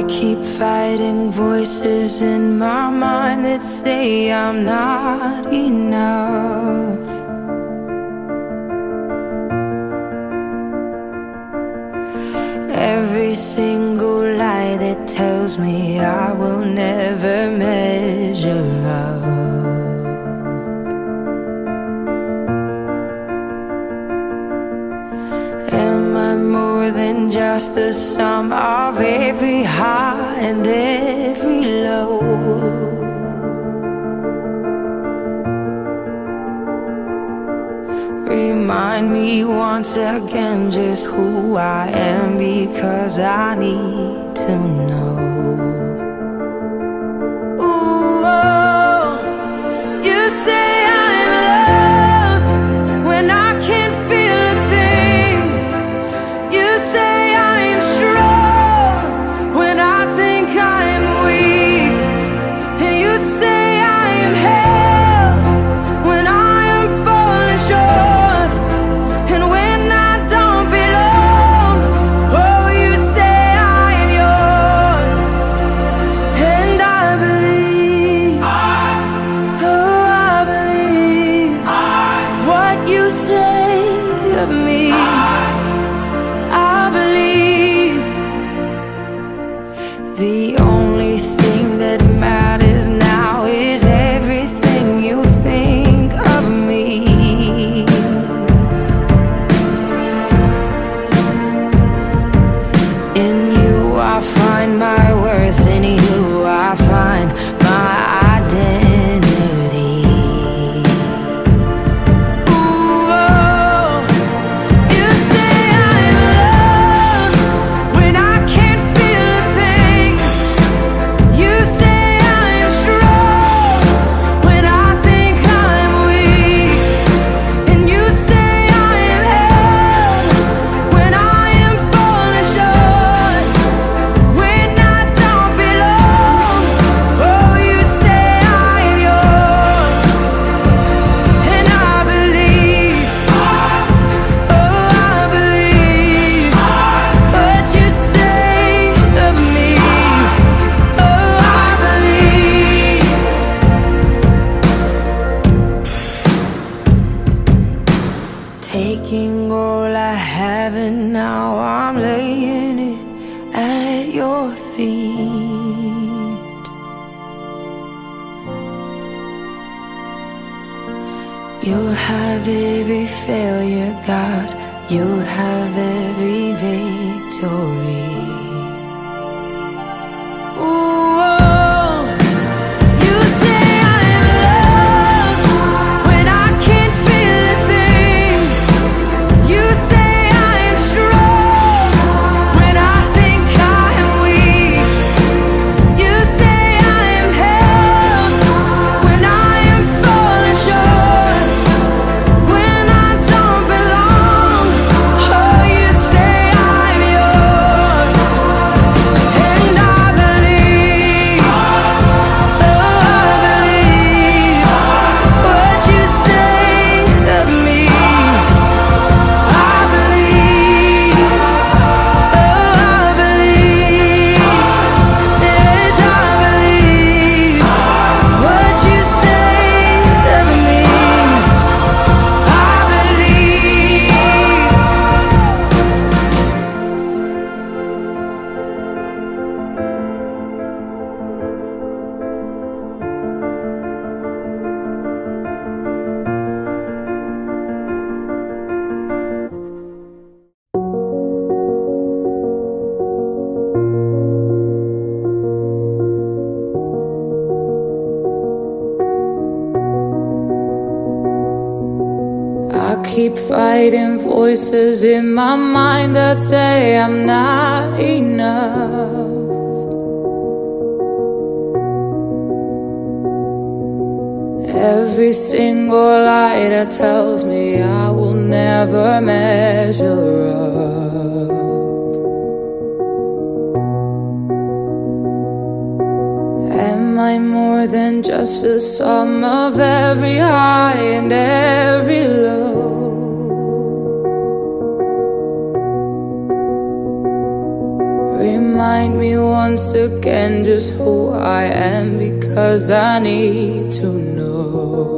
keep fighting voices in my mind that say I'm not enough. Every single lie that tells me I will never measure up. Am I more than just the sum of every high and every low? Remind me once again just who I am, because I need to know. Ooh, oh, you say I'm loved when I can't feel a thing. You say I'm strong when I think I'm weak. And you say I am held when I am falling short. And when I don't belong, oh, you say I am yours. And I believe, oh, I believe what you say of me. I believe the only thing that matters now is everything you think of me. In you I find my worth, in you I find my identity. Ooh, oh, you say I'm loved when I can't feel a thing. You say I'm strong when I think I'm weak. And you say I am held when I am falling short. When I don't belong, oh, you say I am yours. And I believe, oh, I believe what you say of me. Oh, I believe. Taking all I have and now I'm laying it at your feet. You'll have every failure, God. You'll have every victory. Ooh, oh, you say I'm loved when I can't feel a thing. You say I'm strong when I think I'm weak. You say I am held when I am falling short. When I don't belong, oh, you say I'm yours. And I believe, oh, I believe what you say of me. I believe, oh, I believe, yes, I believe what you say of me. I believe. I keep fighting voices in my mind that say I'm not enough. Every single lie that tells me I will never measure up. Am I more than just a sum of every high and every low? Remind me once once again just who I am, because I need to know.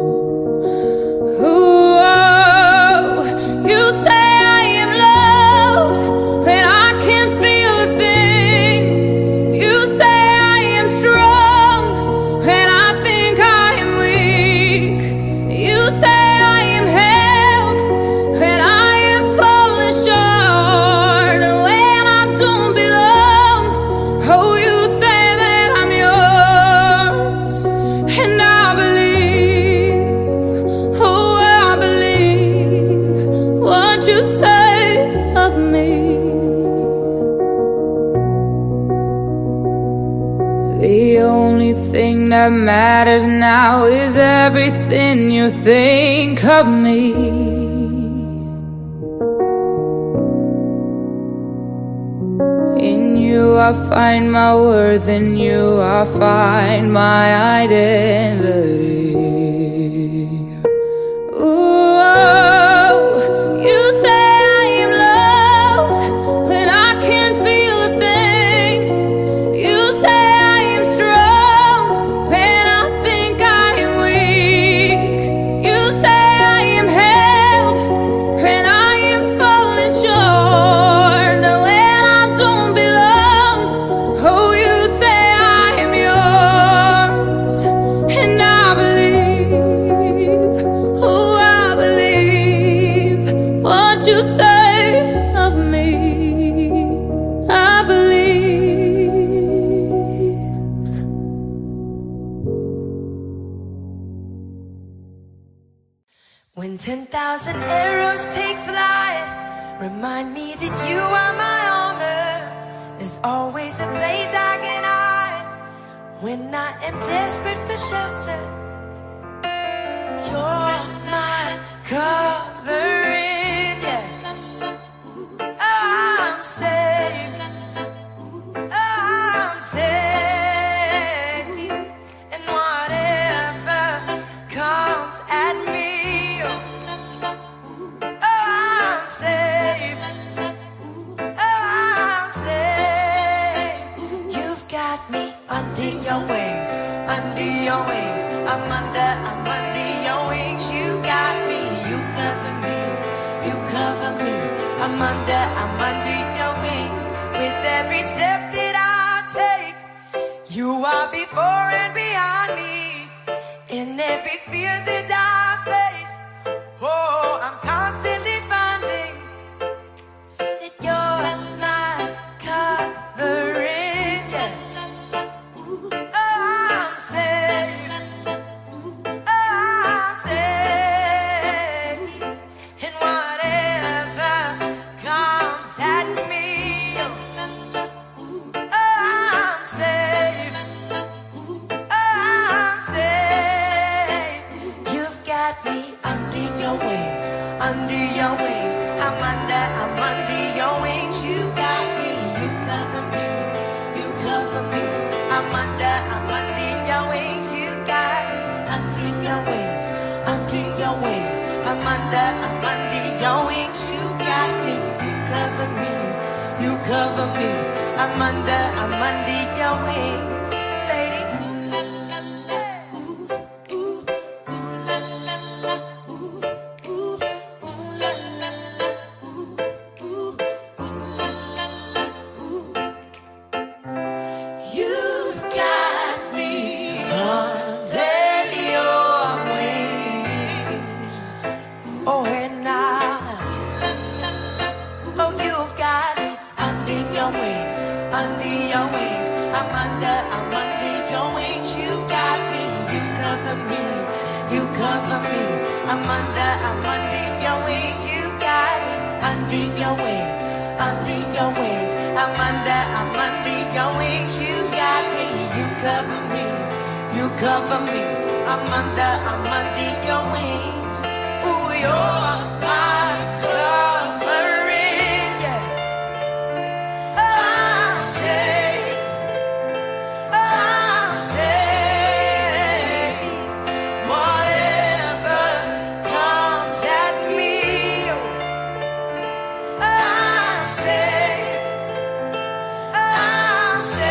Ooh, you say I am loved when I can't feel a thing. You say I am strong when I think I am weak. You say I am held when I am falling short, when I don't belong. Oh, you say that I'm yours, and I believe, oh, I believe what you say of me. The only thing that matters now is everything you think of me. In you I find my worth, in you I find my identity. Ooh, you say I am loved when I can't feel a thing. You say I am strong when I think I am weak. You say I am held when I am falling short, when I don't belong. Oh, you say I am yours, and I believe, oh, I believe what you say of me. I believe. When 10,000 arrows take flight, remind me that you are my armor. There's always a place I can hide when I am desperate for shelter. You're my covering, yeah. I'm safe, I'm safe. And whatever comes at me, I'm safe, I'm safe. You've got me under your wings, under your wings. I'm under your wings. You got me, you cover me, you cover me. I'm under your wings. With every step that I take, you are before and behind me. In every fear that I face, oh, I'm constantly finding that you're my covering, yeah. I'm safe, I'm safe. And whatever comes at me, I'm safe, I'm safe. You've got me under your wings, under your wings. I'm under your wings. You got me, you cover me, you cover me. I'm under your wings. You got me under your wings, under your wings. I'm under your wings. You got me, you cover me, you cover me. I'm under your wings, ladies. You've got me under your wings. Oh, and oh, you've got me under your wings, under your wings. I'm under your wings. You got me, you cover me, you cover me. I'm under your wings. You got me under your wings, under your wings. I'm under your wings. You got me, you cover me, you cover me. I'm under your wings. Ooh, you're my covering, yeah. I'm safe, I'm safe. Whatever comes at me, I'm safe, I'm safe.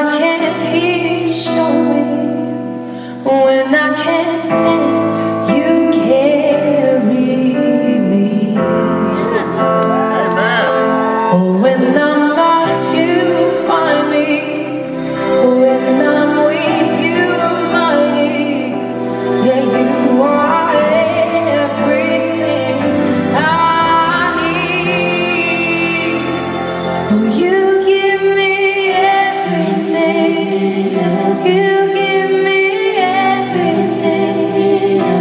can't hear, show me. When I can't stand, you carry me. Oh, when I'm lost, you find me. When I'm weak, you are mighty. Yeah, you are everything I need. Oh, you give me everything. You give me everything.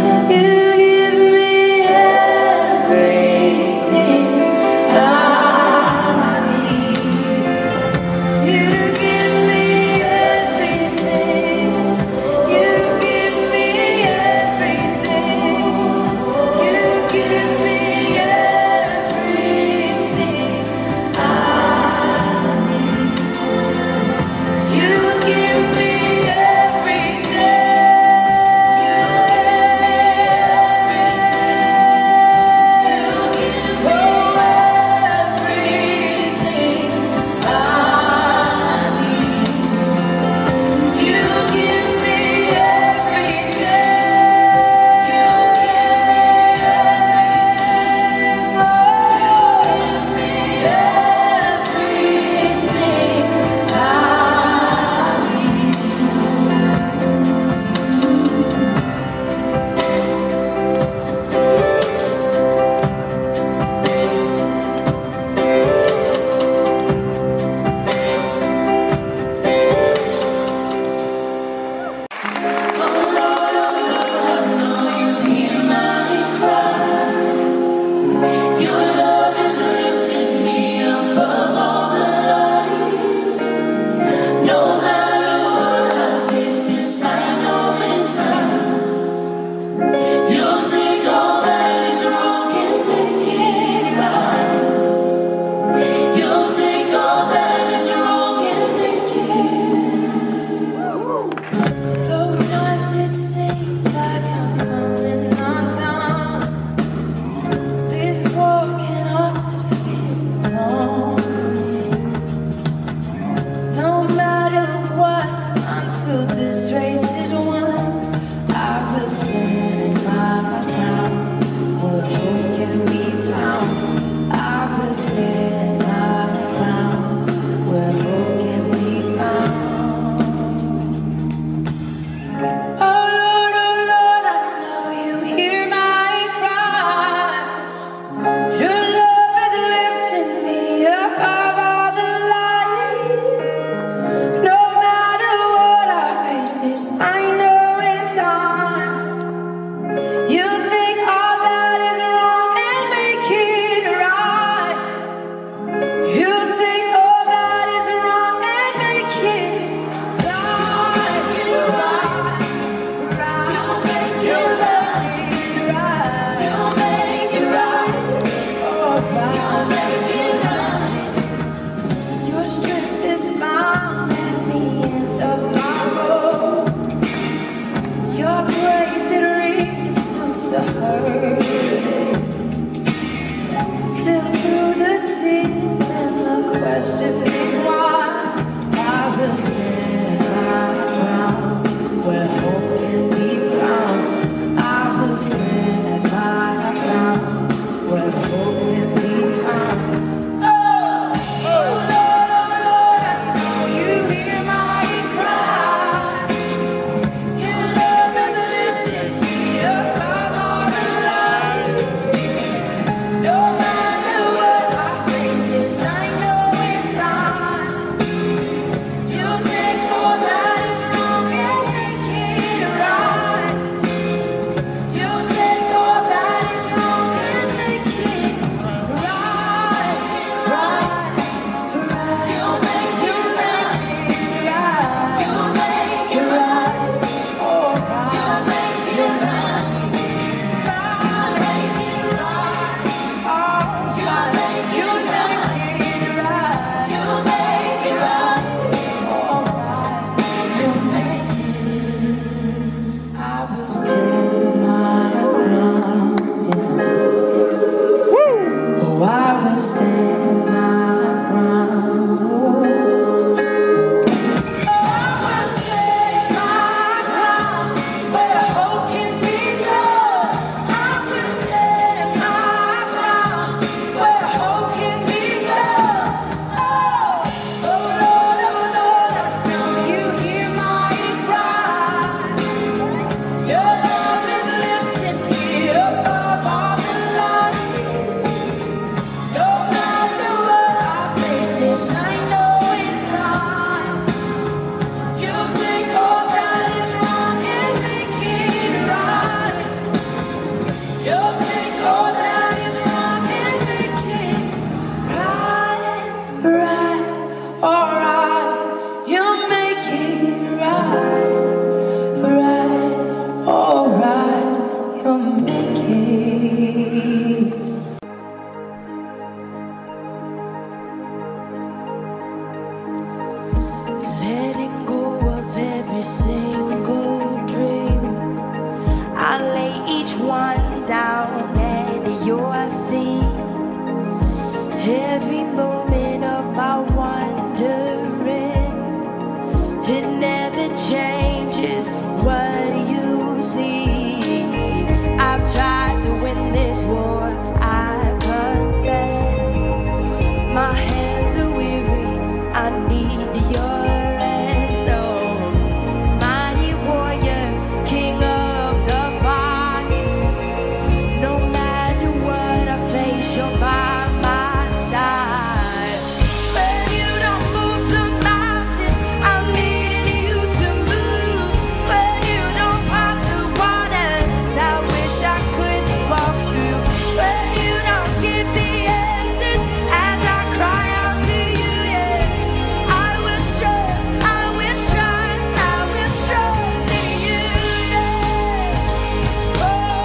it changes what you see. I've tried to win this war, I confess. My hands are weary, I need your rest. Oh, mighty warrior, king of the fire. No matter what I face, you're by my side. When you don't move the mountains, I'm needing you to move. When you don't part the waters, I wish I could walk through. When you don't give the answers as I cry out to you, yeah, I will trust, I will trust, I will trust in you, yeah.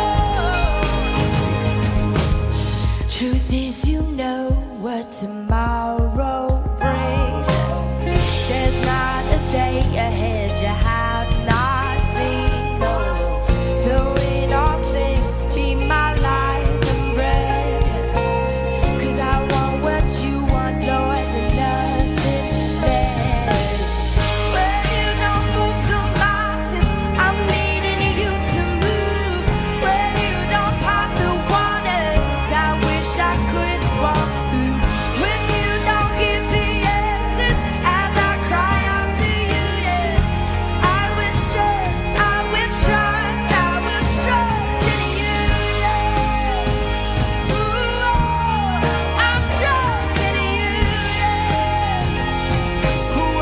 Oh. Truth is, you know what tomorrow brings. There's not a day ahead you have not seen. No. So in all things, be my life and bread. 'Cause I want what you want, Lord, and nothing less. When you don't move the mountains, I'm needing you to move. When you don't part the waters, I wish I could walk through. When you don't give the answers as I cry out to you, yeah, I will trust, I will trust, I will trust in you, yeah. Ooh, I'm trusting in you, yeah. Ooh,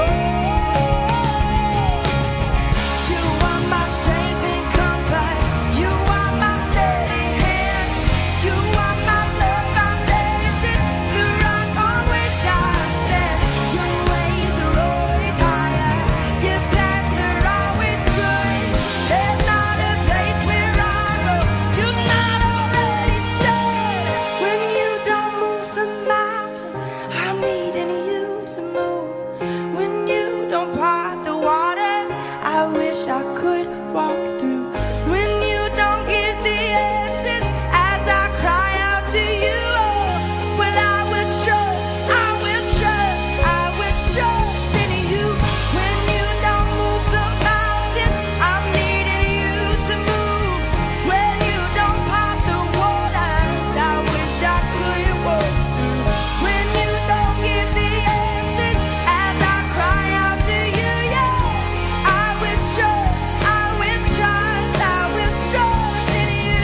you are my strength and comfort. You are my steady hand. You are my firm foundation, the rock on which I stand. Your ways are always higher. Your plans are always good. There's not a place where I go you've not already stood. When you don't move the mountains, I'm needing you to move. When you don't part the waters, I wish I could walk through. When you don't give the answers as I cry out to you, oh, well, I will trust, I will trust, I will trust in you. When you don't move the mountains, I'm needing you to move. When you don't part the waters, I wish I could walk through. When you don't give the answers as I cry out to you, yeah, I will trust, I will trust, I will trust in you.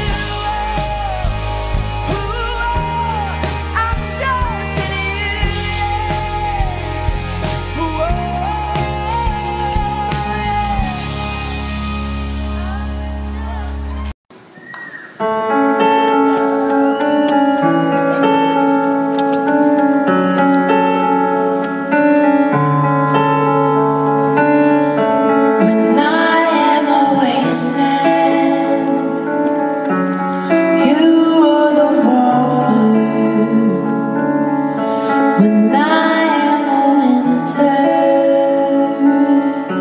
Ooh, I'm trusting in you, yeah. Ooh, when I am a wasteland, you are the water. When I am a winter,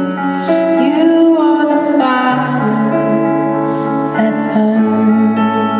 you are the fire that burns.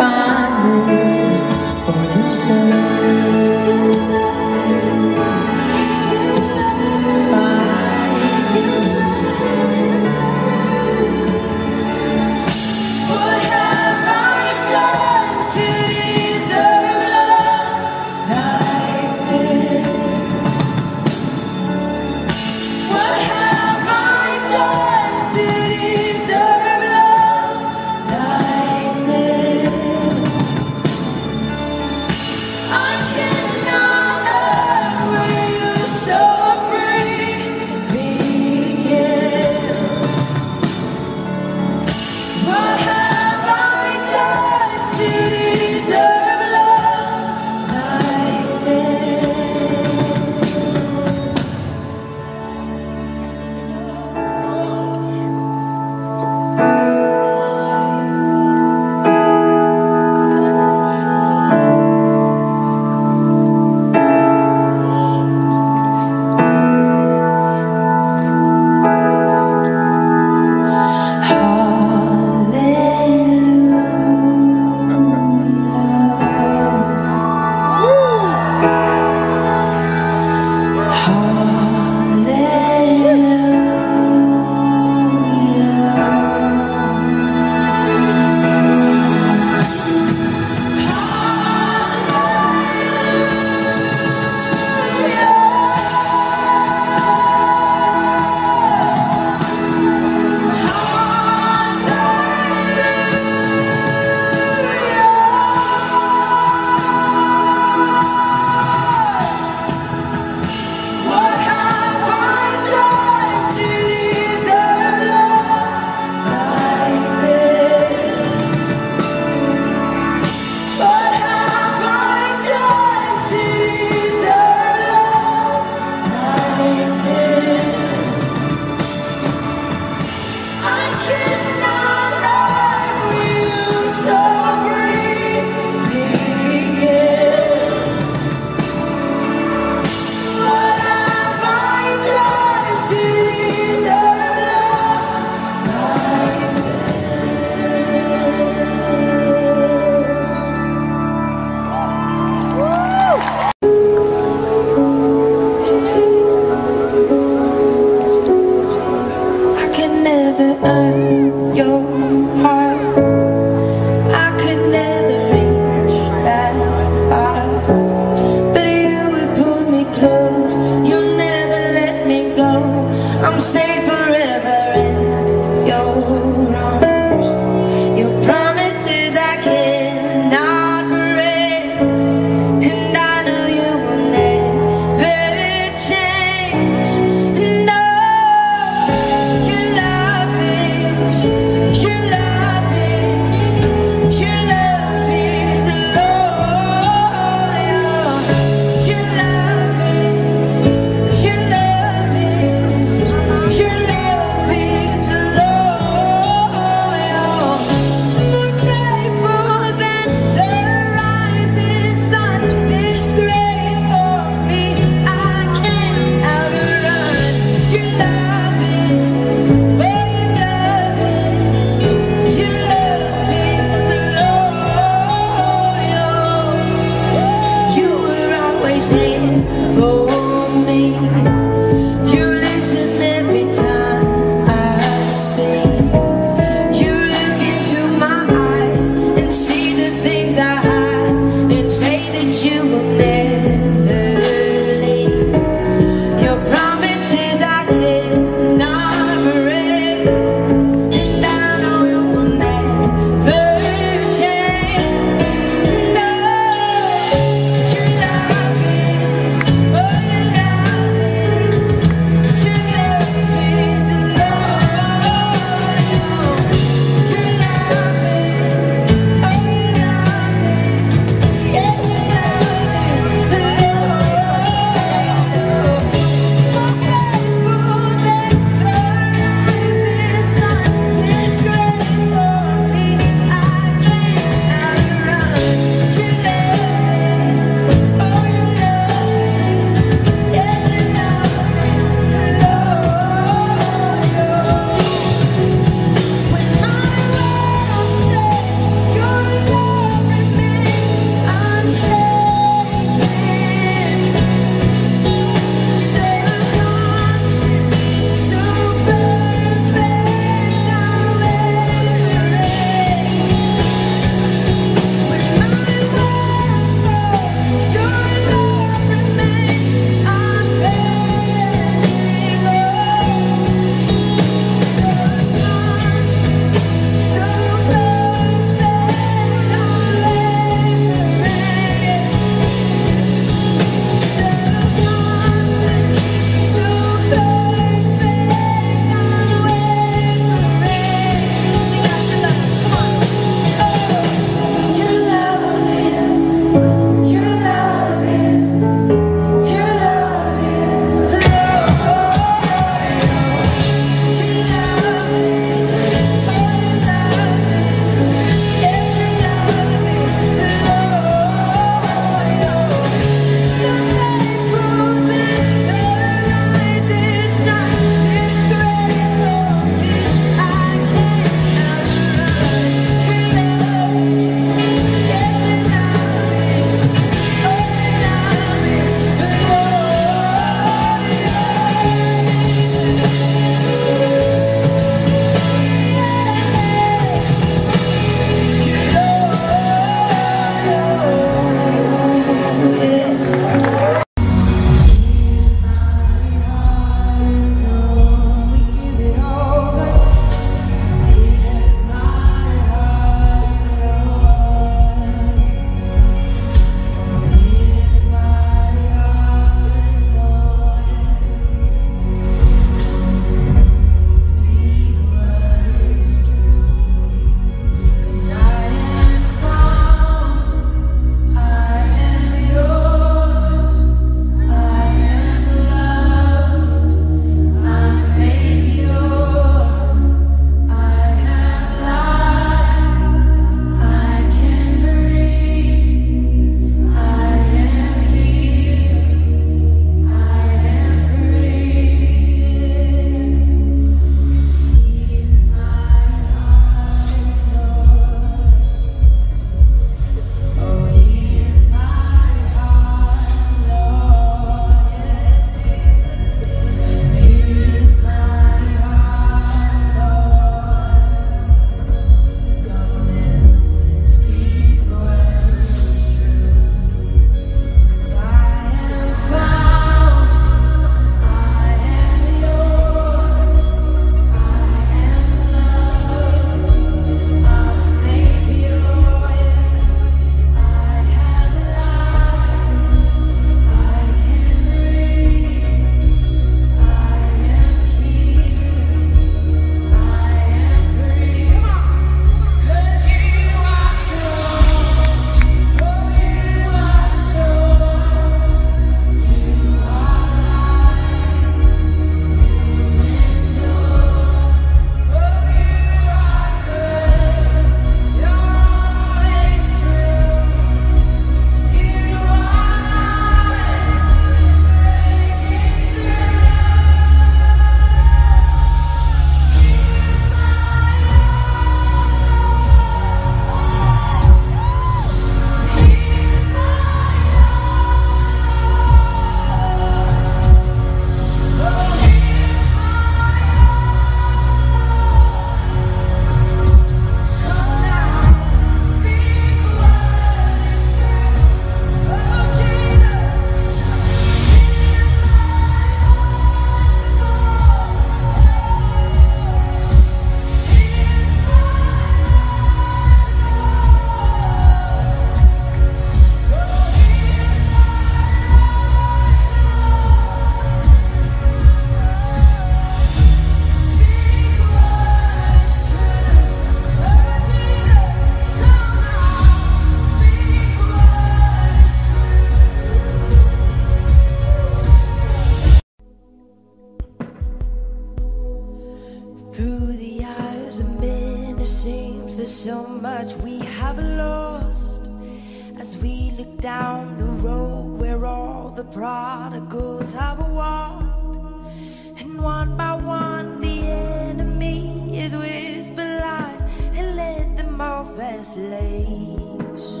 There's so much we have lost as we look down the road where all the prodigals have walked, and one by one the enemy is whisper lies and let them off as slaves.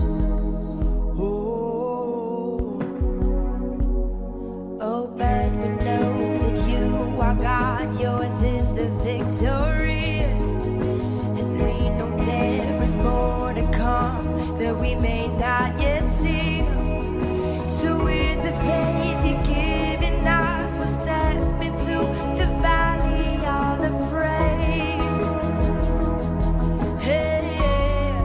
Oh, but we know that you are God, yours is the victory, and we know there is more to come that we may not yet see. So with the faith you're giving us, we'll step into the valley unafraid. Hey, yeah.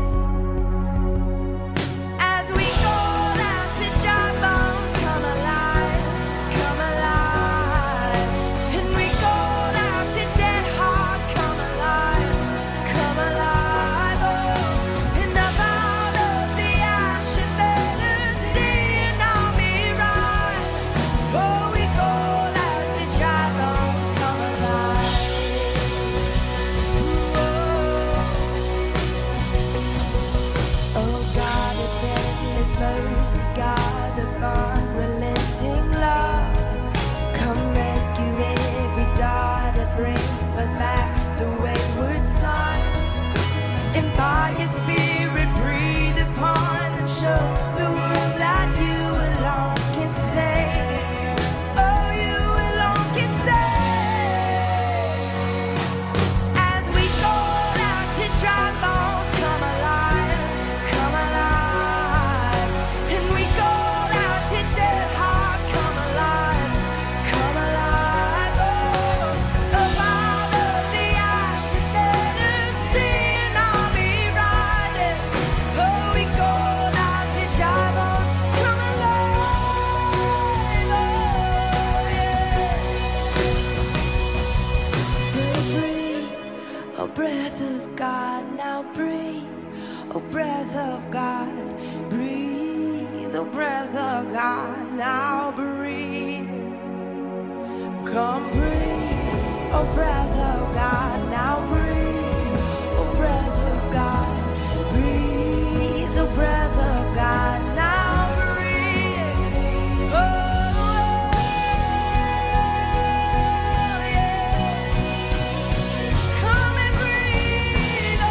As we go out to dry bones, come alive, come alive. And we go out to dead hearts, come alive, come alive. Oh, and up out of the ashes, let us see an army rise. Oh, we go out to dry bones, come alive. Oh, God of endless mercy, God of unrelenting love, come rescue every daughter, bring us back the wayward sons, and by your spirit breathe upon them, show the world that you alone can save. Oh, you alone can save. As we go out to dry bones, come alive, come alive. And we go out to dead hearts, come alive, come alive. Oh, up out of the ashes, let us see an army riding. Oh, we go out to dry bones, come alive. Oh, yeah. So breathe, oh breath of God, now breathe, oh breath of God, breathe, oh breath of God, now breathe. Come breathe, oh breath of God, now breathe, oh breath of God, breathe, oh breath of God, now breathe. Oh, yeah. Come and breathe,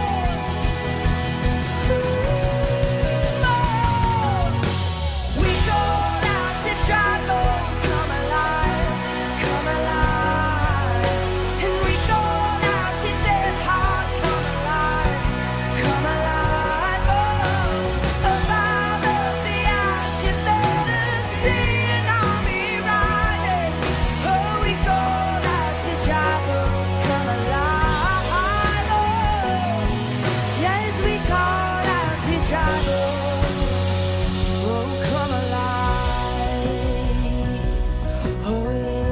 we go out to dry bones, come alive, come alive. And we go out to dead hearts, come alive, come alive. Oh, up out of the ashes, let us see an army riding. Oh, we go out to dry bones, come alive. Oh, yes, we call out to dry bones. Oh, come alive. Oh,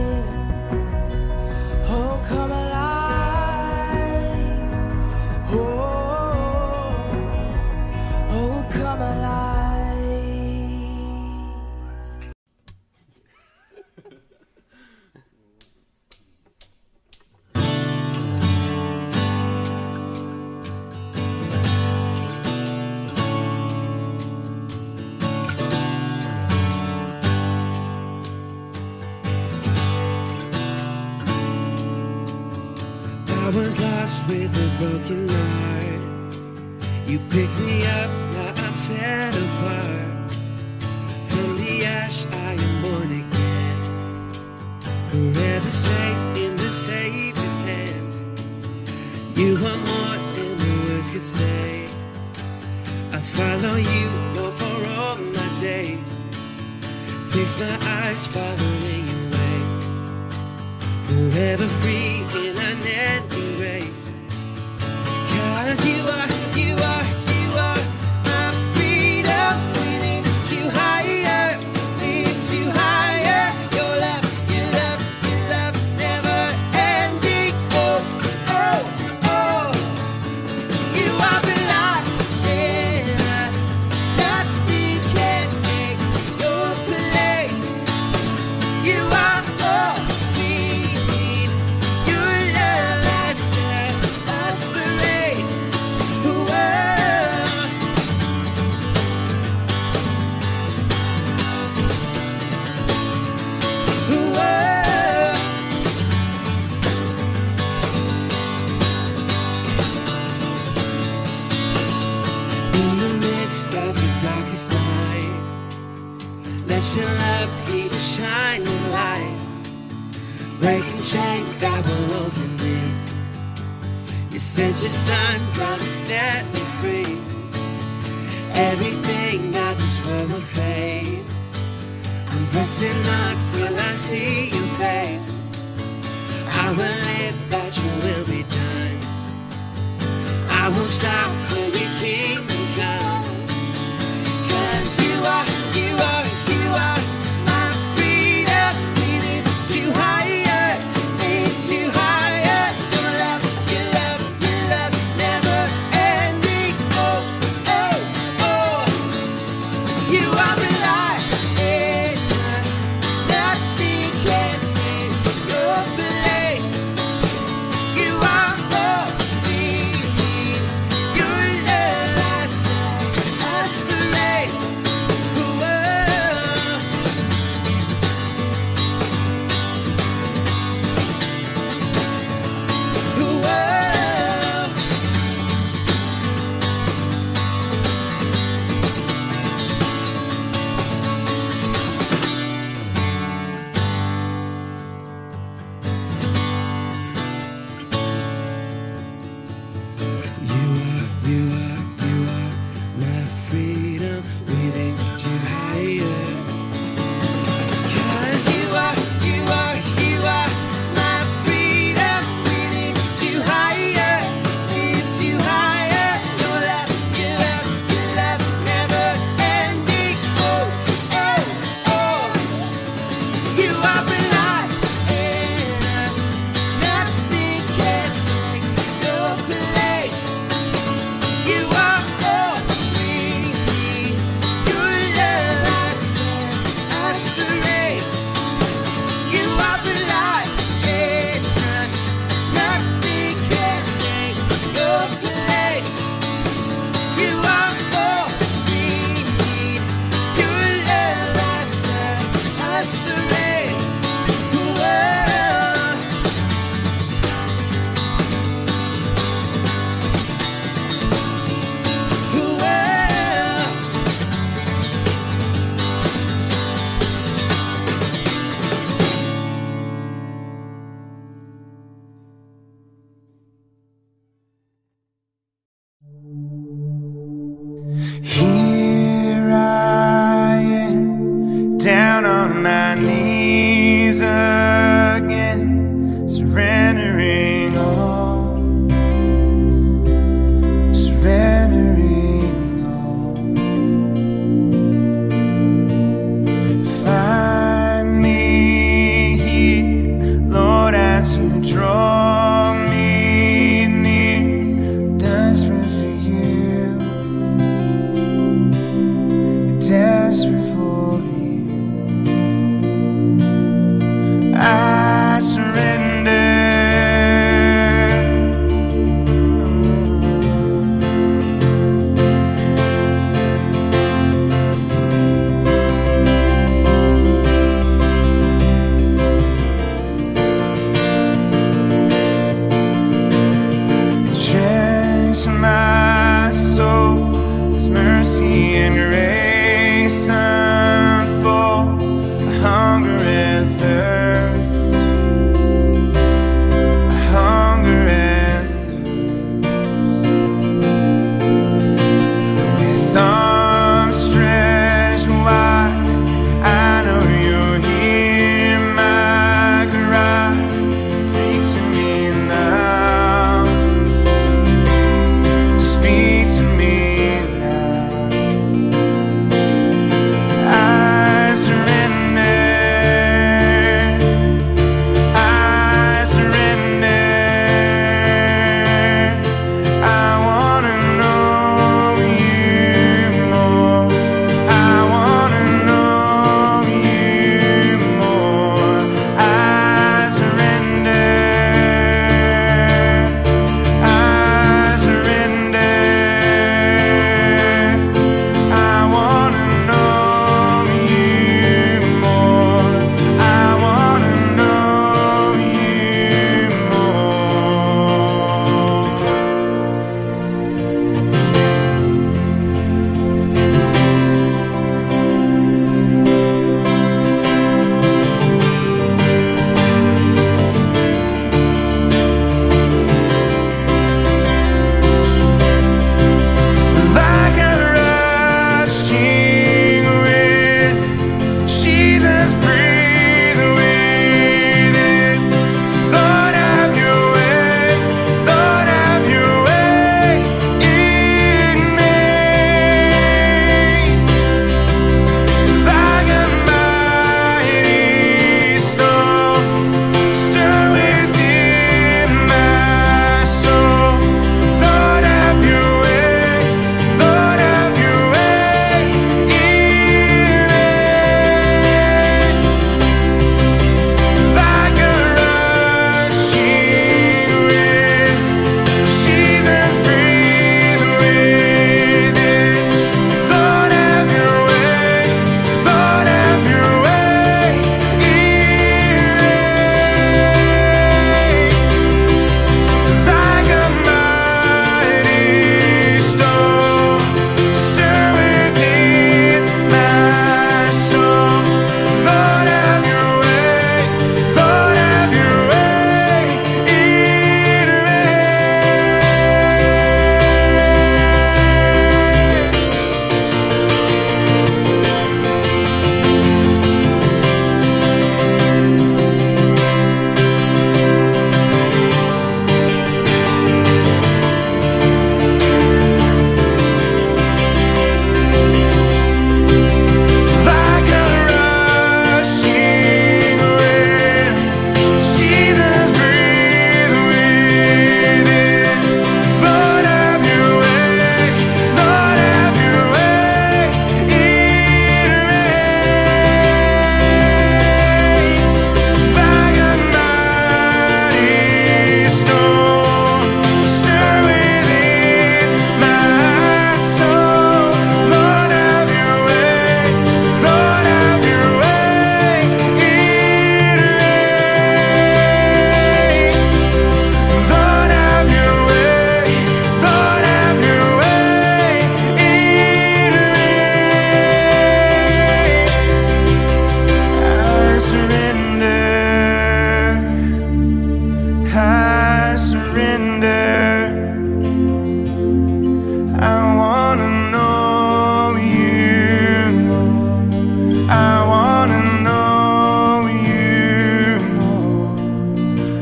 yeah. Oh, come alive. Oh, oh, come alive. I was lost with a broken heart. You picked me up, now I'm set apart. From the ash I am born again, forever safe in the Savior's hands. You are more than the words could say. I follow you, Lord, for all my days. Fix my eyes following your ways, forever free in unending grace. 'Cause you are my freedom. We lift you higher, lift you higher. Your love, never ending. Oh, oh, oh. You are the last, nothing can take your place. You are all we need. You let your love be the shining light, breaking chains that were holding me. You sent your son down to set me free. Everything that was wrong will fade. I'm pressing on till I see your face. I will live that your will be done. I won't stop till your kingdom come. 'Cause you are my freedom. We lift you higher, lift you higher. Your love, never ending. Oh, oh, oh. You are my life, and nothing can take your place. You are all we need. Your love, I aspirate. You are my freedom. We lift you higher. 'Cause you are my freedom. We lift you higher, lift you higher. Your love, never ending. Oh, oh, oh. You are my life, and nothing can take your place. You are all we need. Your love, I aspirate. You are the light, and nothing can take your place. You are all we need. Your love, I aspirate. Here I am, down on my knees again, surrendering all, surrendering all. Find me here, Lord, as you draw me near, desperate for you.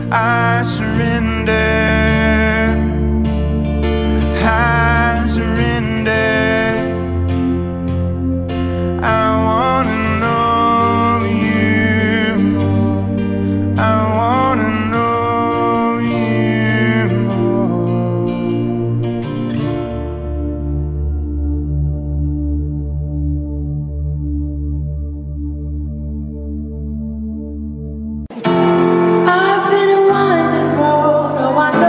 I surrender. I surrender. I wanna know you more. I wanna know you more. I've been a winding road, oh I know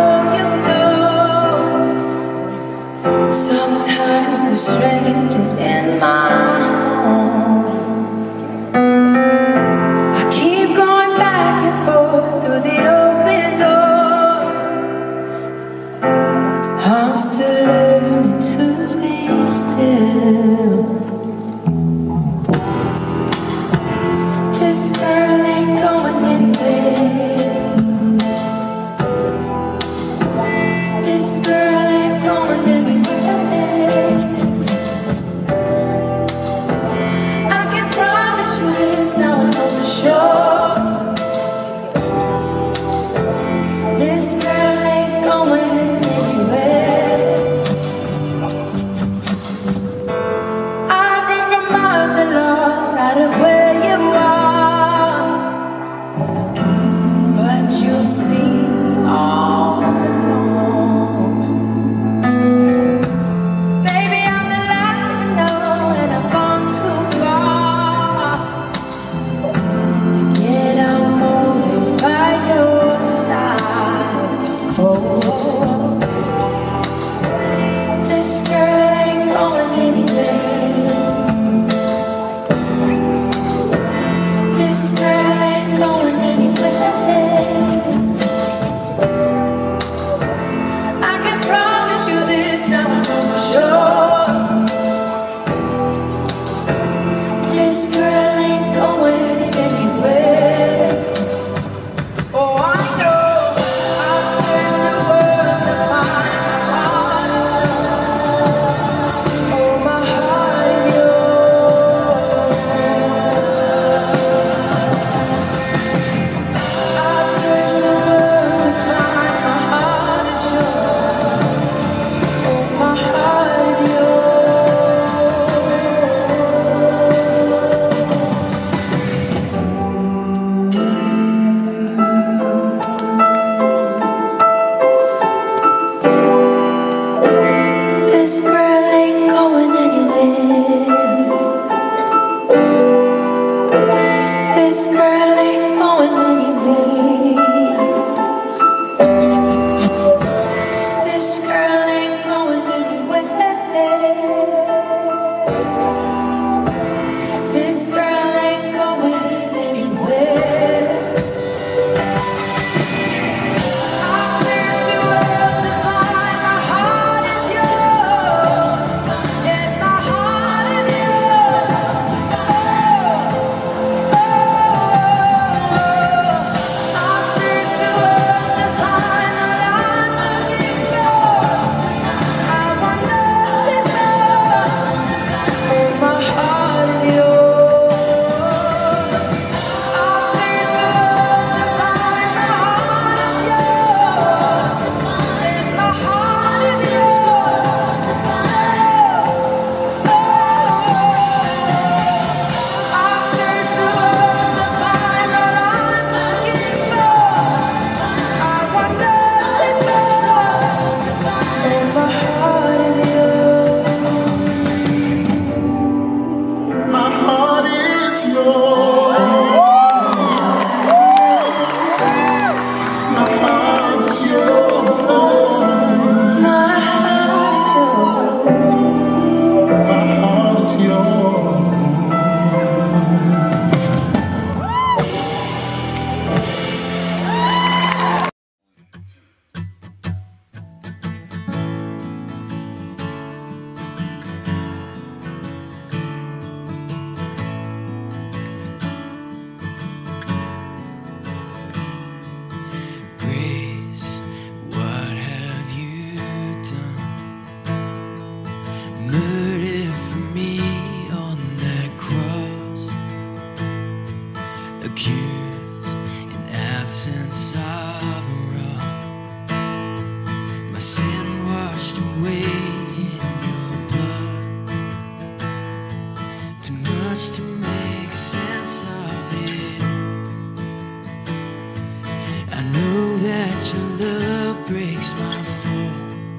that your love breaks my fall.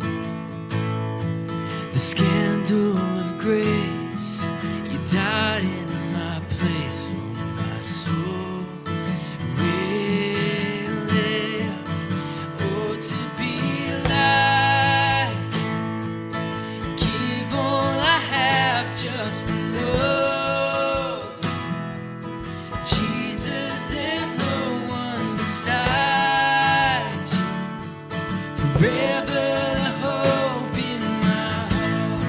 The scandal of grace, you died in my place. Oh, my soul will live. Oh, to be alive, give all I have just to know Jesus, there's no one besides you. Forever the hope in my heart.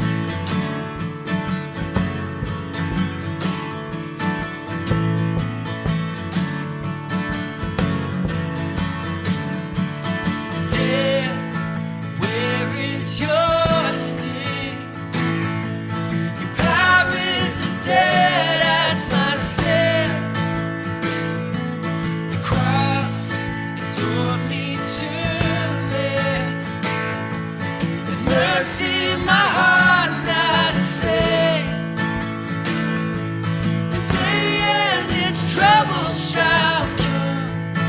Death, where is your sting? Your power is as dead as my sin. The cross has taught me to live. The mercy in my heart not to say. The day and its trouble shall come.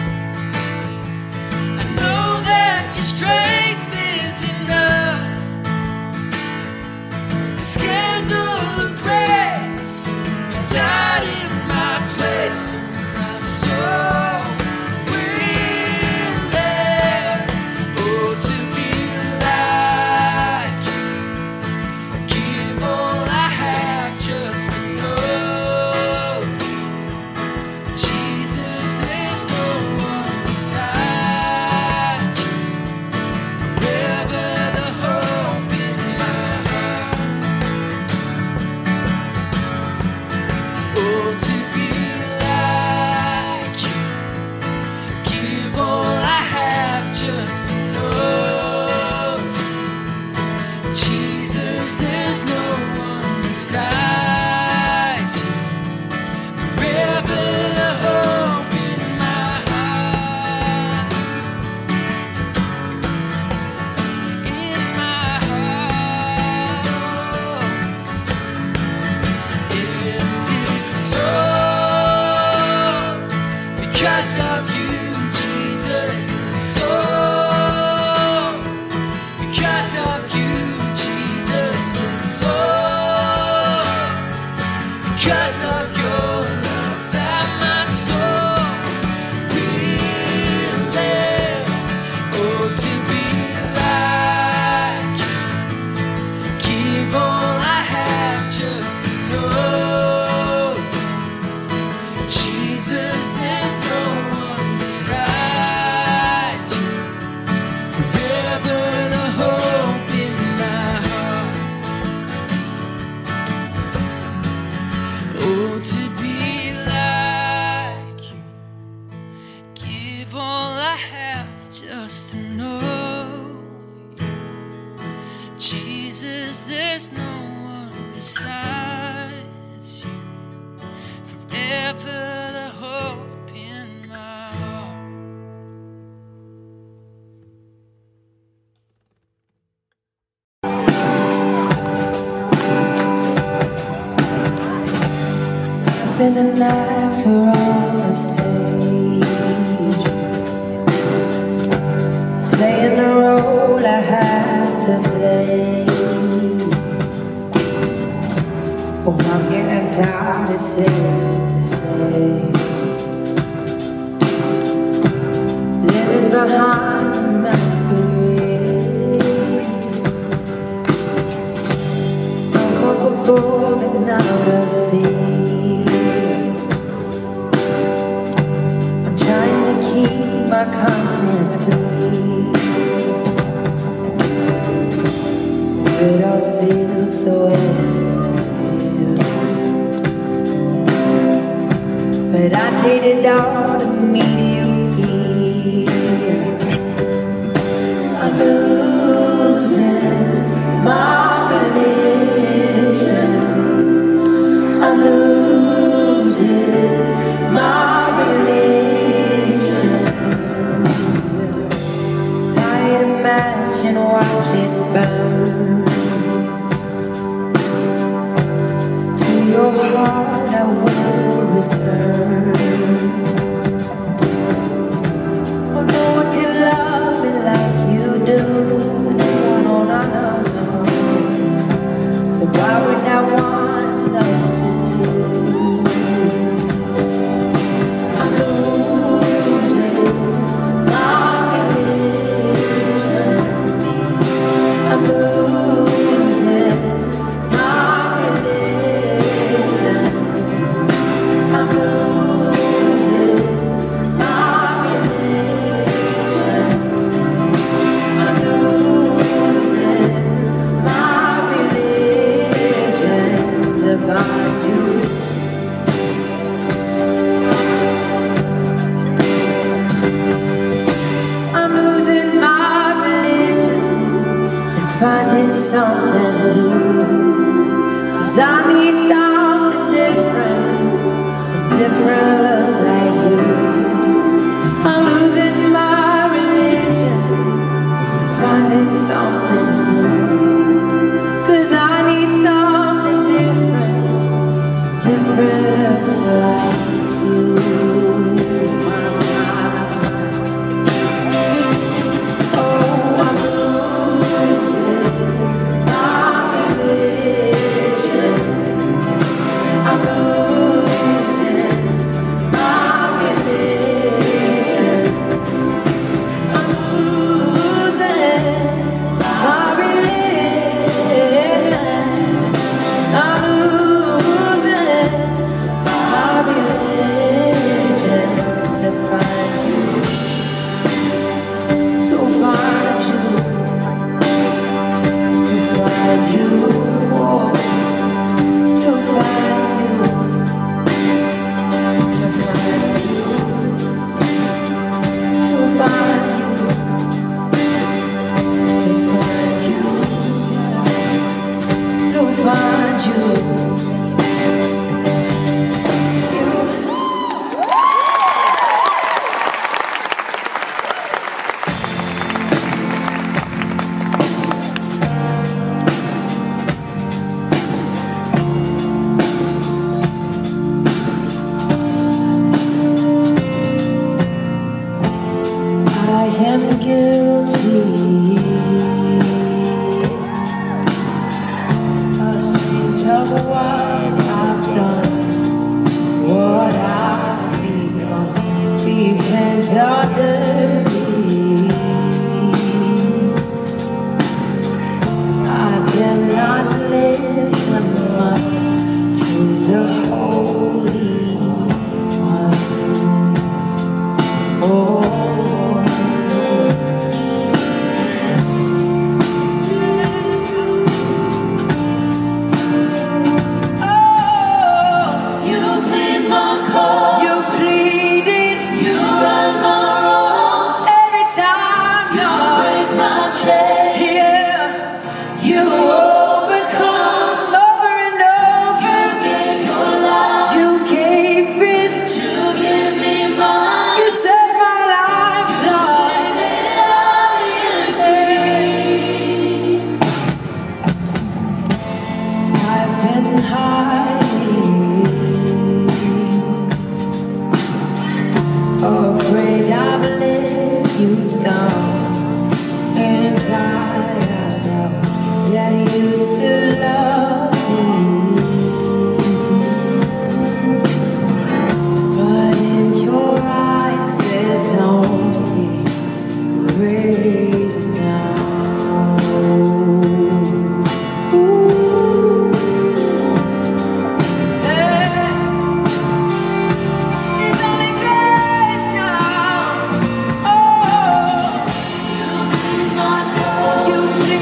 I know that your strength is enough. The scandal of grace, you died in my place. My soul will live. Oh, to be like you. Give all I have just to know Jesus, there's no one besides you. Forever the hope in my heart. Oh, to be like you. Give all I have just to know Jesus, there's no one besides you. Forever the hope in my heart. In my heart. And it's so because of you, Jesus. And so because of you, Jesus. And so because of your love that my soul will live. Oh, to be like you. Give all I have just to know Jesus, there's no one besides you. Forever the hope in my heart. Oh, to be like you. Give all I have just to know you. Jesus, there's no one besides you. Forever the hope in my heart. I've been an actor on the stage, playing the role I had to play. Oh, I'm getting tired of saying to say, living behind the masquerade. I'm up before and out of fear. I'm trying to keep my conscience clean, but I feel so insincere. But I traded all to meet you here. I'm losing my religion. I'm losing my religion. Light a match and watch it burn. To your heart I will return. Oh, no one can finding something new. 'Cause I need something different, and different looks like you. I'm losing my religion, finding something new. 'Cause I need something different, different looks like you. You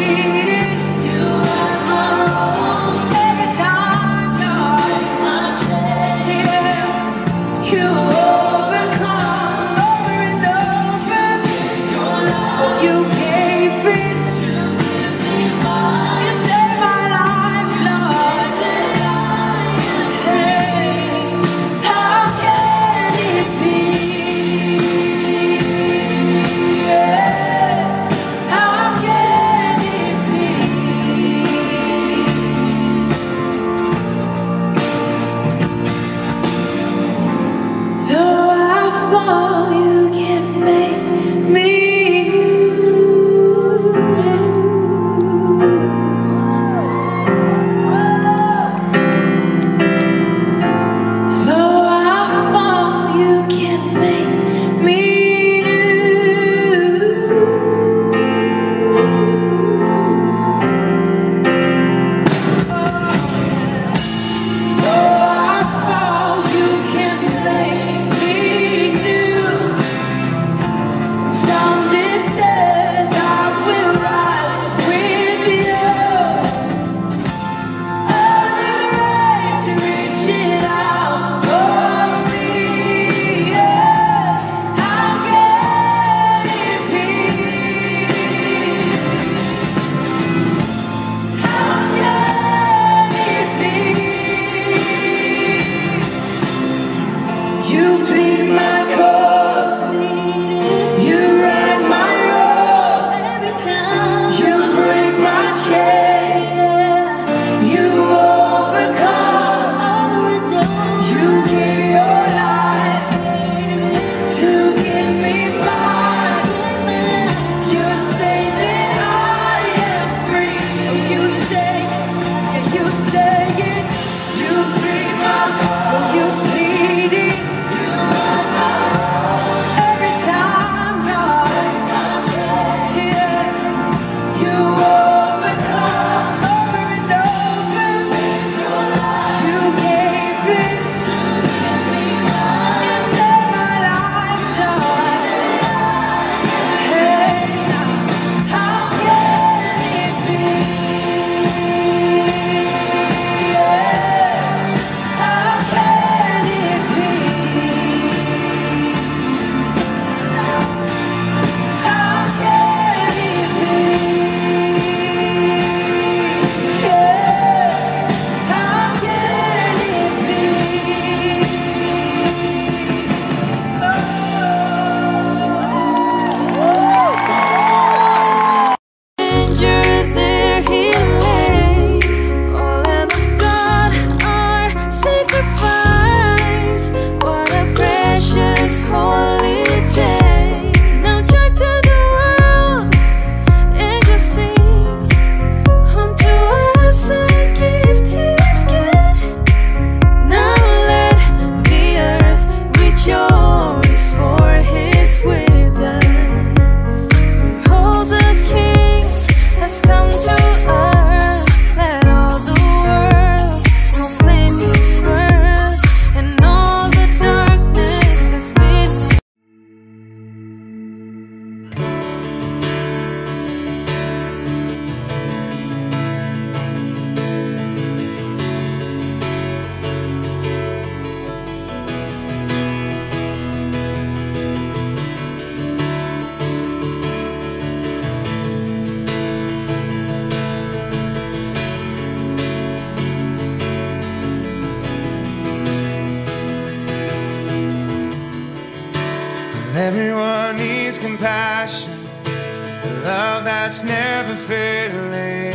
compassion, a love that's never failing.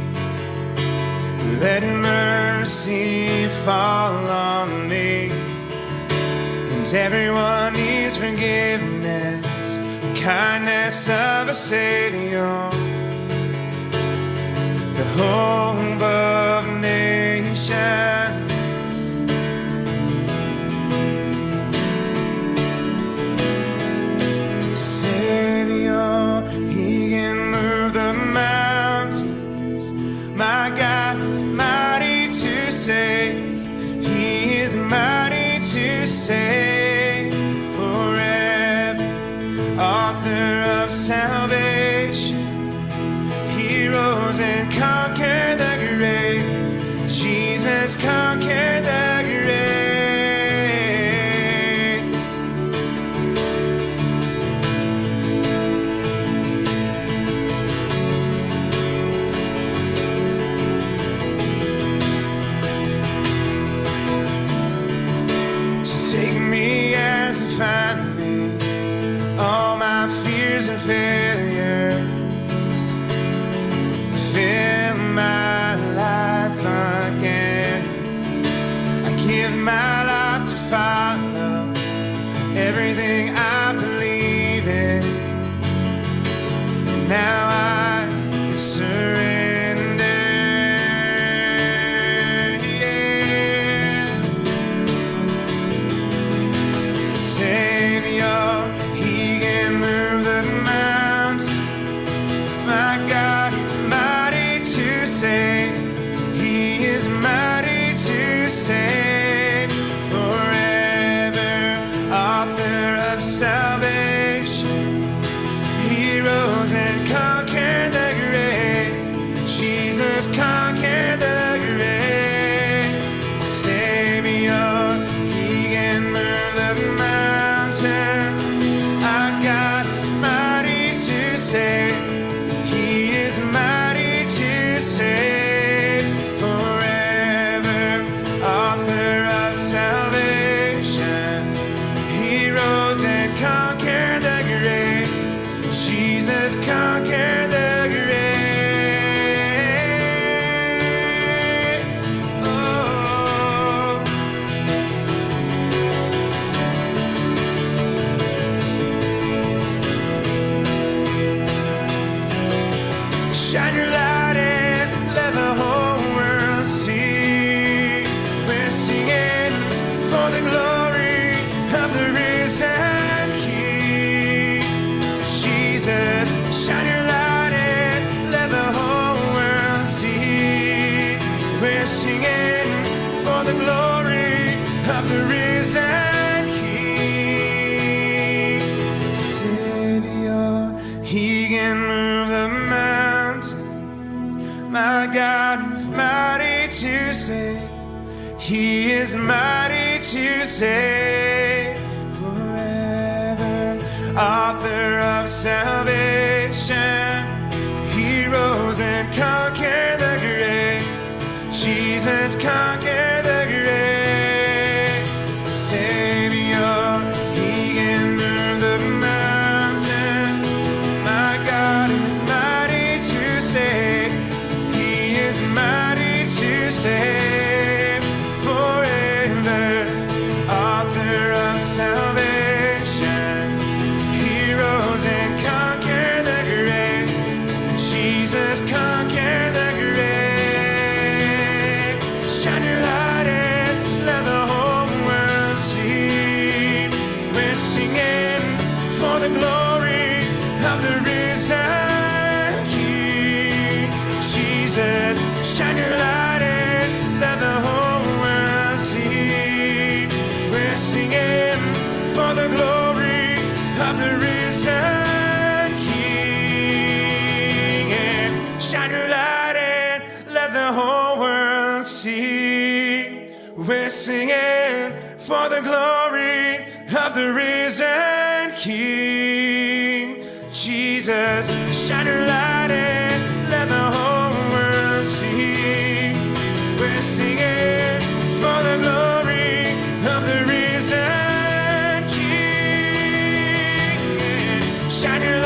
Let mercy fall on me. And everyone needs forgiveness, the kindness of a Savior, the hope of nations. Savior, He can move the mountains. My God is mighty to save. He is mighty to save forever. Author of salvation, He rose and conquered the grave. Jesus conquered the grave. So take me as I find me, all my fears and failures. Fill my life again. I give my life to follow everything I believe in. And now I surrender. Yeah. Savior, He can move the mountains. My God is mighty to save. He is mighty to save forever. Author of salvation, He rose and conquered the grave. Jesus conquered the grave. Savior, He can move the mountain. Our God is mighty to save. He is mighty to save forever. Author of salvation, He rose and conquered the grave. Jesus conquered the grave. Oh. Shine your light and let the whole world see. We're singing for the glory of the risen King. Jesus, shine your light and let the whole world see. We're singing for the glory of the risen King. Savior, He can move the mountains. My God is mighty to save. He is mighty to save forever. Author of salvation, He rose and conquered the grave. Jesus conquered the grave. Savior, He can move the mountain. My God is mighty to save. He is mighty to save forever. Author of salvation, He rose and conquered the grave. Jesus conquered the grave. Shine your light and let the whole world see. We're singing for the glory of the risen King. Jesus, shine your light and let the whole world see. We're singing for the glory of the risen King. And shine your light and let the whole world see. We're singing for the glory of the risen King. Jesus, shine your light and let the whole world see. We're singing for the glory of the risen King. Shine your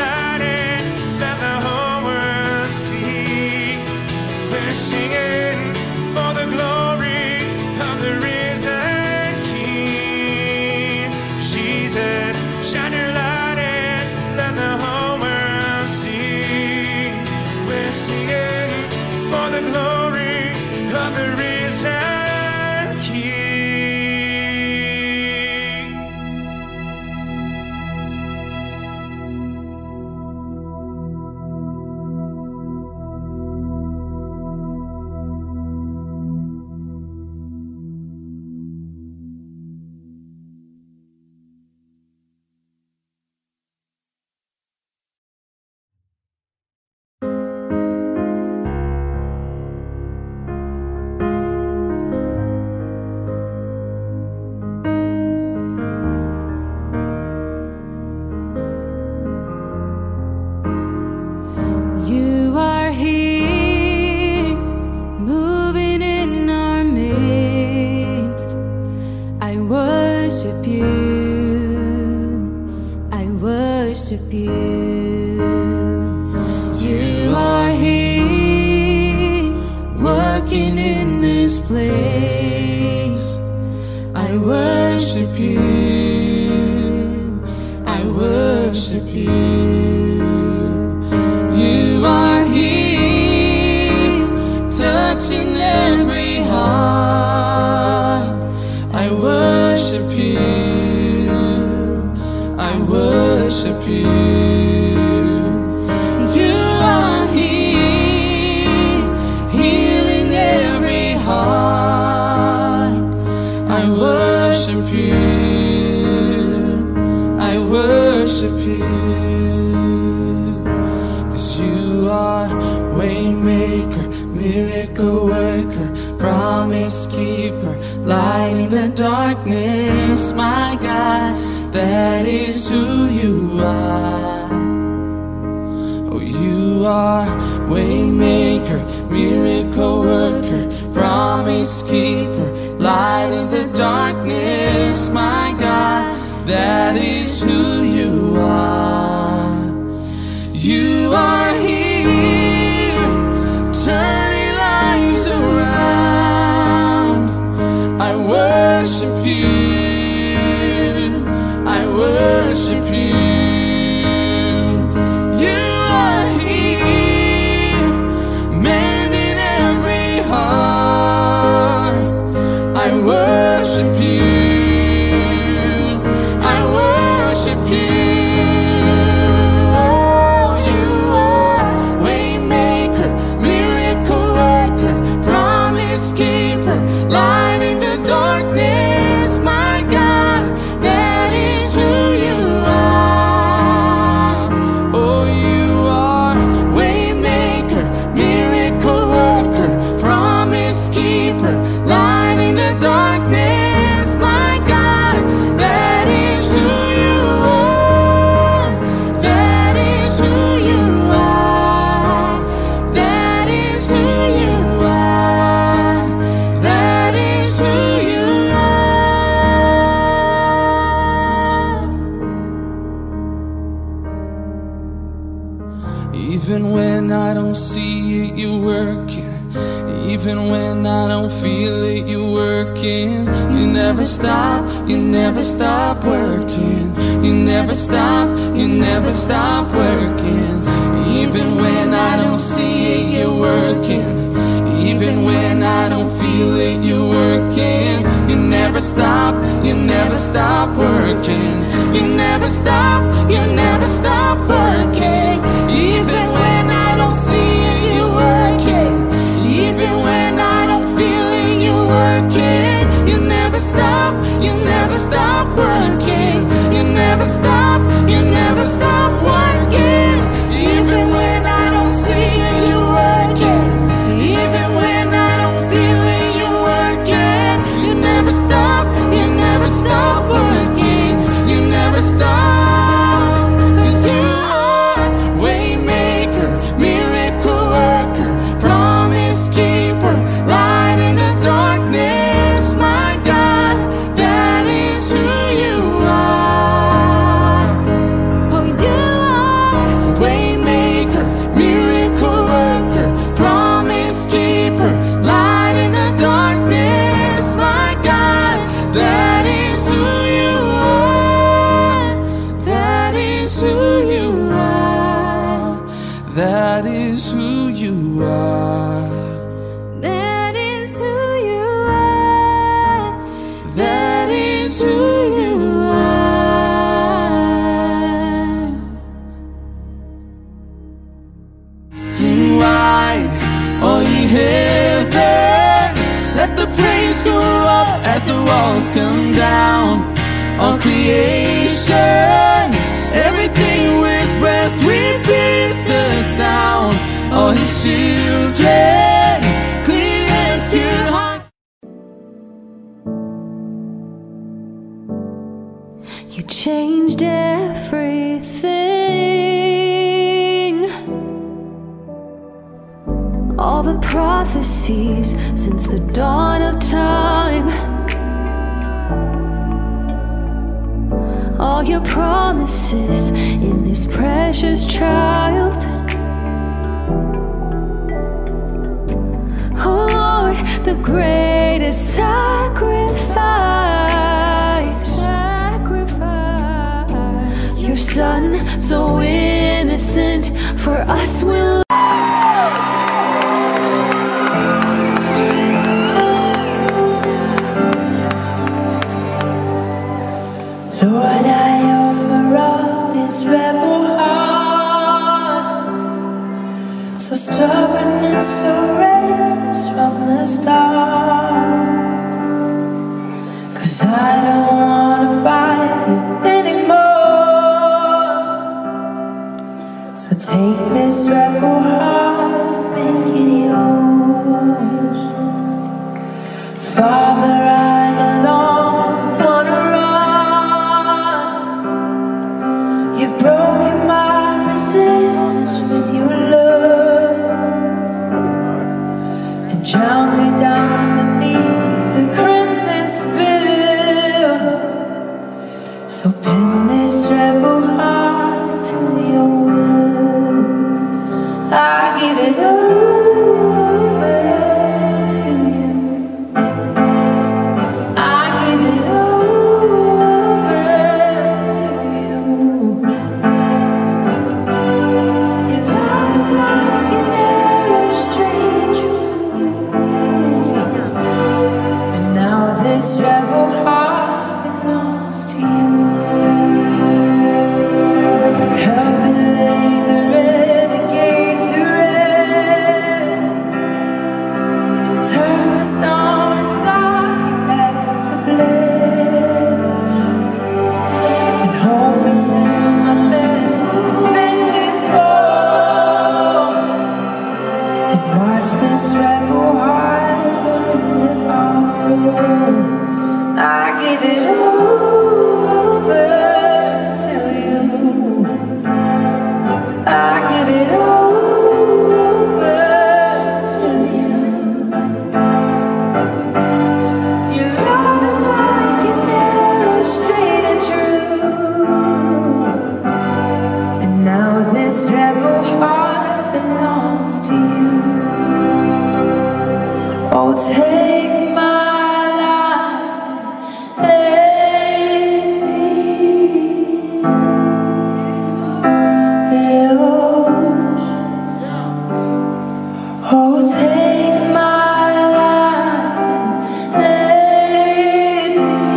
singing for the glory of the risen King. Jesus, shine your light and let the whole world see. We're singing for the glory of the risen King. You are here, moving in our midst. I worship you, I worship you. You are here, working in this place. I worship you, I worship you. You are here, touching every heart. I worship you, I worship you. You are here, healing every heart. I worship you, I worship you. You are waymaker, miracle worker, promise keeper, light in the darkness. My God, that is who you are. Oh, you are waymaker, miracle worker, promise keeper, light in the darkness. My God, that is who you are. You are here, turning lives around. I worship you, I worship you. You are here, mending every heart. I worship you, I worship you. Lighting the darkness, my God, that is who you are. Oh, you are waymaker, miracle worker, promise keeper, lighting the darkness, my God, that is who you are. That is who you are. That is who you are. That is who you are. Even when I don't see it, you're working. Even when I don't feel it, you're working. You never stop, you never stop working. You never stop, you never stop working. Even when I don't see it, you're working. Even when I don't feel it, you're working. You never stop, you never stop working. You never stop, you never stop working. Even when I don't see it, you're working. Even when I don't feel it, you're working. You never stop, you never stop working. You never stop, you never stop working. Even when I don't see it, you're working. Even when I don't feel it, you're working. You never stop, you never stop working. You never stop, 'cause you are That is who you are. That is who you are. That is who you are. Sing wide, all ye heavens. Let the praise go up as the walls come down. All creation, everything with breath, repeat the sound. All his children, clean hands, pure hearts. You changed everything. All the prophecies since the dawn of time. All your promises in this precious child. Oh Lord, the greatest sacrifice. Your son, so innocent, for us will. Lord, I offer up this rebel heart, so stubborn and so restless from the start. 'Cause I don't wanna fight it anymore. So take this rebel heart and make it yours. Father, I no longer wanna run. You've broken my resistance with your love and drowned it down beneath the crimson spill. So bend this rebel heart to your will. I give it over to you. I give it over to you. Your love is like an arrow straight true. And now this rebel heart belongs to you. Help me lay the renegade to rest. Turn the stone inside me back to flesh. And hold me till my best defenses fall. And watch this rebel heart surrender all. I give it over to you. I give it over to you. Your love is like an arrow straight and true. And now this rebel heart belongs to you. Oh, take my life and let it be yours. Oh, take my life and let it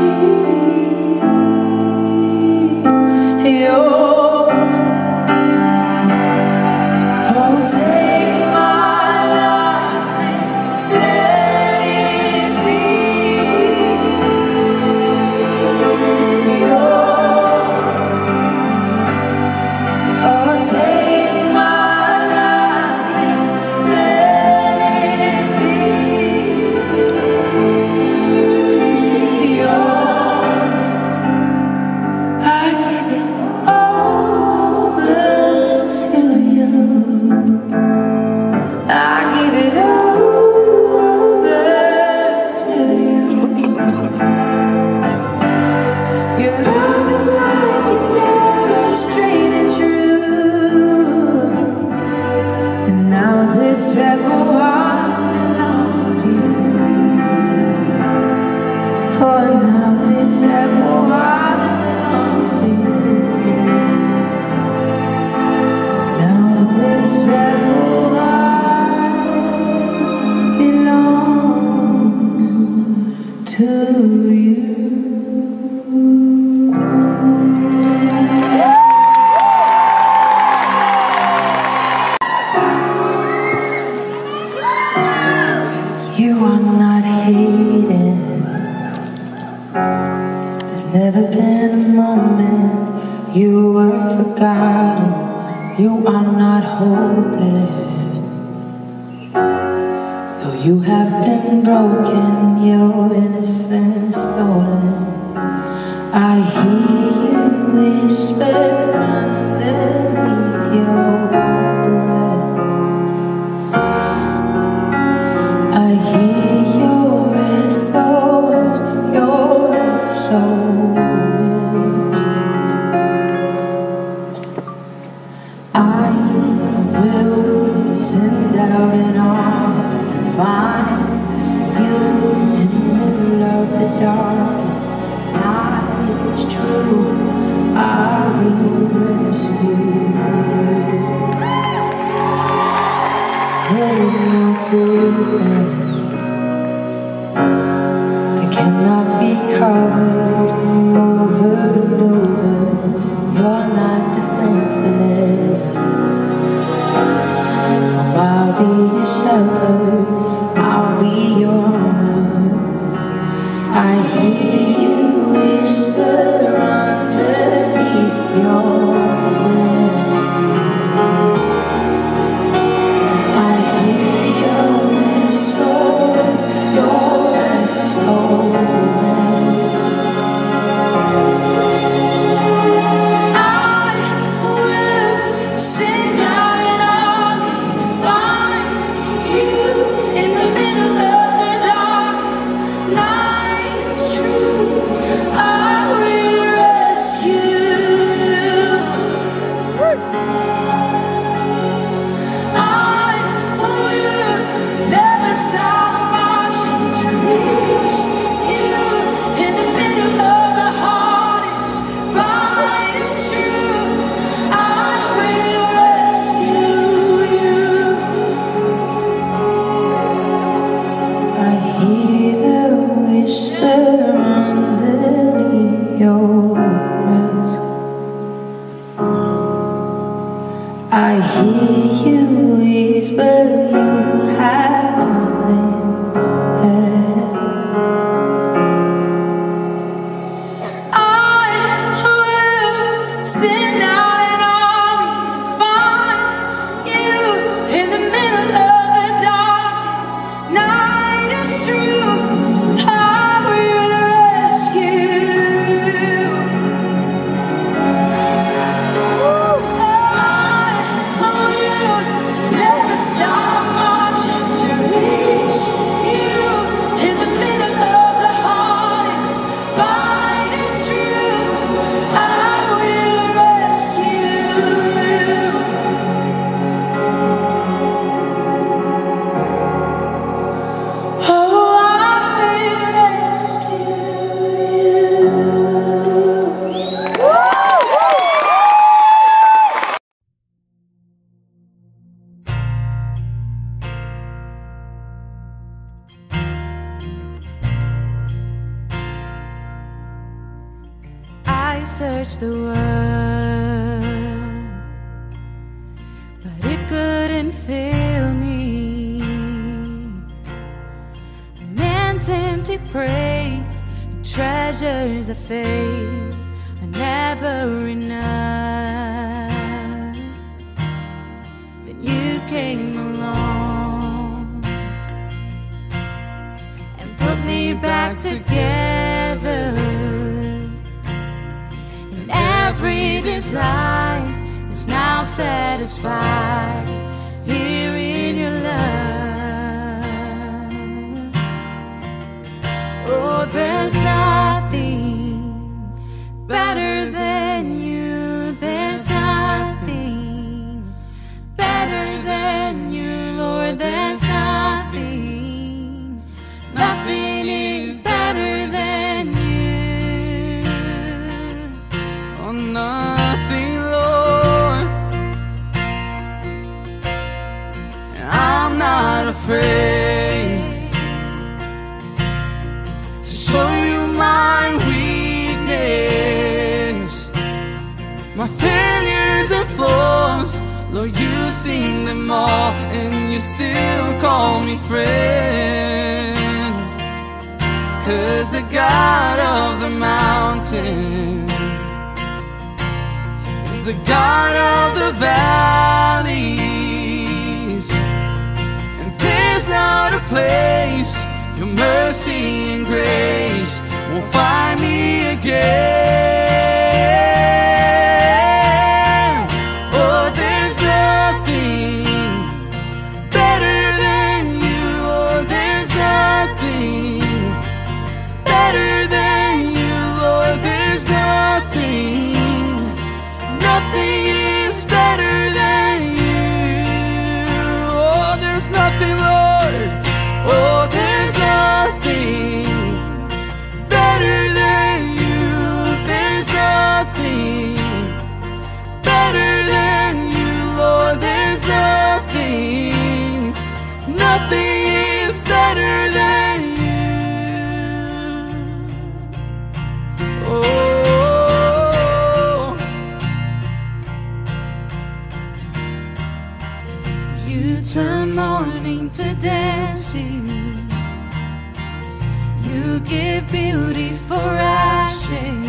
be yours. Oh, take my life and let it forgotten, you are not hopeless. Though you have been broken, your innocence stolen, I hear you whisper underneath your breath. I hear your SOS, your soul. I will send out an army and find you in the middle of the darkest night. It's true, I will rescue you. There is no distance that cannot be covered over and over. You're not defenseless. I'll be your shelter, I'll be your armor. I hear you whisper underneath your breath. I hear your SOS, your SOS. I will send out an army to find you in the middle of the darkest night. It's true, I will rescue you. I will never stop marching to reach you in the middle of the hardest fight. It's true, I will rescue you. I hear the whisper underneath your breath. I hear you whisper you have nothing left. I will send out an army to find you in the middle of the darkest night. It's true, I will rescue you. I will never stop marching to reach you in the middle of the hardest fight. It's true, I will rescue you. Oh, I will rescue you. I searched the world, but it couldn't fill me. A man's empty praise, treasures of faith are never enough. Then you came along and put me back together. Every desire is now satisfied here in your love. Oh, there's nothing better than you. There's nothing better than you, Lord. There's nothing, nothing is better than you. Oh, nothing, Lord. And I'm not afraid to show you my weakness, my failures and flaws. Lord, you seen them all, and you still call me friend. 'Cause the God of the mountain is the God of the valleys, and there's not a place your mercy and grace won't find me again. Oh, there's nothing better than you. Oh, there's nothing better than you. Lord, there's nothing, nothing is better than you. Oh, there's nothing, Lord. Oh, there's nothing better than you. There's nothing better than you, Lord. There's nothing, nothing is better than you. Oh, you turn mourning to dancing. You give beauty for ashes.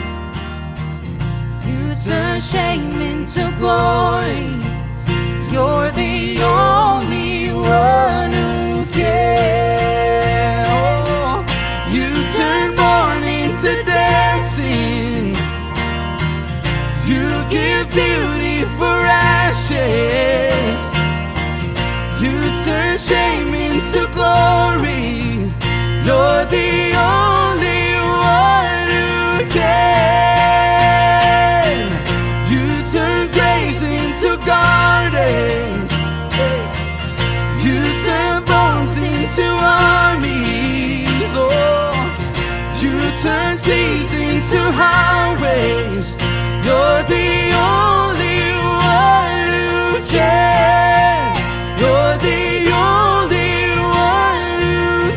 You turn shame into glory. You're the only one who can. Oh, you turn mourning to dancing. You give beauty for ashes. You turn shame into glory. You're the only one who can. You turn graves into gardens. You turn bones into armies. Oh, you turn seas into highways. You're the only one who can. You're the only one who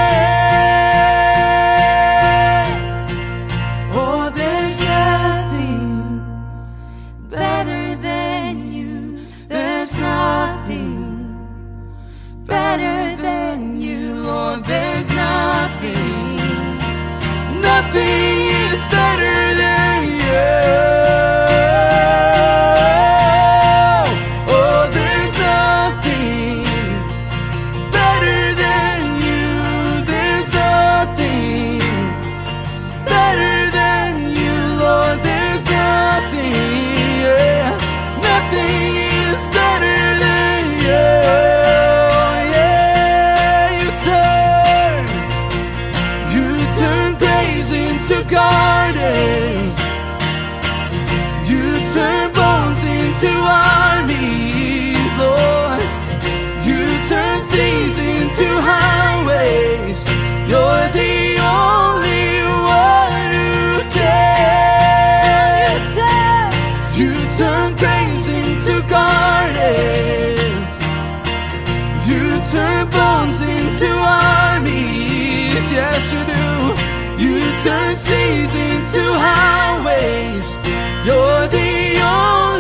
can. Oh, there's nothing better than you. There's nothing better than you, Lord. There's nothing, nothing is better than you. Oh, there's nothing better than you. There's nothing better than you, Lord. There's nothing, yeah. Nothing is better than you. Yeah, you turn graves into gardens. You turn bones into armies, Lord. You turn seas into highways. You're the only one who can. You turn graves into gardens. You turn bones into armies. Yes, you do. You turn seas into highways. You're the only